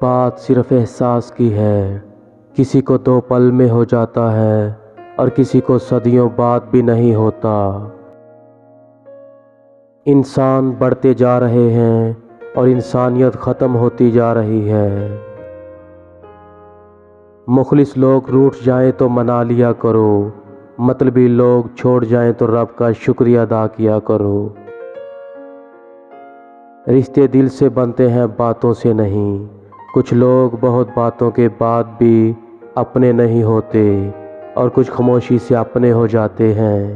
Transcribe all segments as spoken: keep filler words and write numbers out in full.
बात सिर्फ एहसास की है, किसी को दो पल में हो जाता है और किसी को सदियों बाद भी नहीं होता। इंसान बढ़ते जा रहे हैं और इंसानियत ख़त्म होती जा रही है। मुखलिस लोग रूठ जाएं तो मना लिया करो, मतलबी लोग छोड़ जाएं तो रब का शुक्रिया अदा किया करो। रिश्ते दिल से बनते हैं बातों से नहीं। कुछ लोग बहुत बातों के बाद भी अपने नहीं होते और कुछ खामोशी से अपने हो जाते हैं।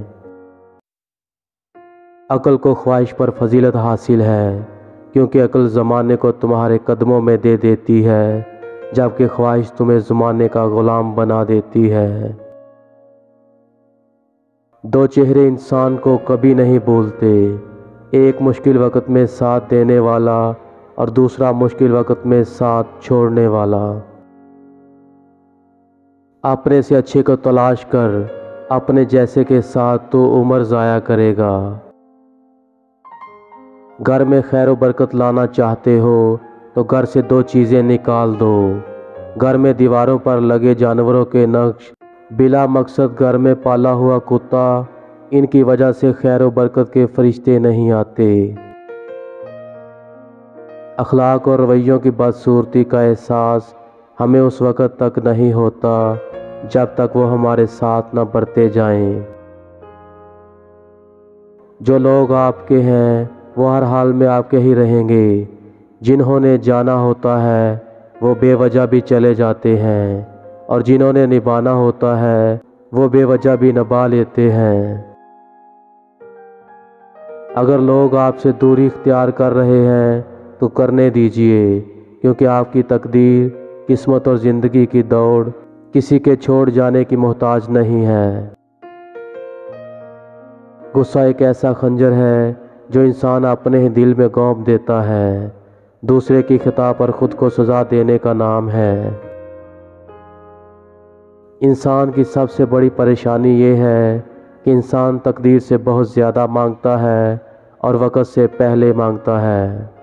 अक्ल को ख्वाहिश पर फजीलत हासिल है, क्योंकि अक्ल ज़माने को तुम्हारे कदमों में दे देती है, जबकि ख्वाहिश तुम्हें ज़माने का ग़ुलाम बना देती है। दो चेहरे इंसान को कभी नहीं भूलते, एक मुश्किल वक़्त में साथ देने वाला और दूसरा मुश्किल वक़्त में साथ छोड़ने वाला। अपने से अच्छे को तलाश कर, अपने जैसे के साथ तो उम्र ज़ाया करेगा। घर में खैर व बरकत लाना चाहते हो तो घर से दो चीज़ें निकाल दो। घर में दीवारों पर लगे जानवरों के नक्श, बिला मकसद घर में पाला हुआ कुत्ता, इनकी वजह से खैर व बरकत के फरिश्ते नहीं आते। अखलाक और रवैयों की बदसूरती का एहसास हमें उस वक़्त तक नहीं होता जब तक वो हमारे साथ न बढ़ते जाएं। जो लोग आपके हैं वो हर हाल में आपके ही रहेंगे। जिन्होंने जाना होता है वो बेवजह भी चले जाते हैं, और जिन्होंने निभाना होता है वो बेवजह भी निभा लेते हैं। अगर लोग आपसे दूरी इख्तियार कर रहे हैं तो करने दीजिए, क्योंकि आपकी तकदीर, किस्मत और ज़िंदगी की दौड़ किसी के छोड़ जाने की मोहताज नहीं है। गुस्सा एक ऐसा खंजर है जो इंसान अपने ही दिल में घोंप देता है। दूसरे की खता पर खुद को सज़ा देने का नाम है। इंसान की सबसे बड़ी परेशानी ये है कि इंसान तकदीर से बहुत ज़्यादा मांगता है और वक़्त से पहले मांगता है।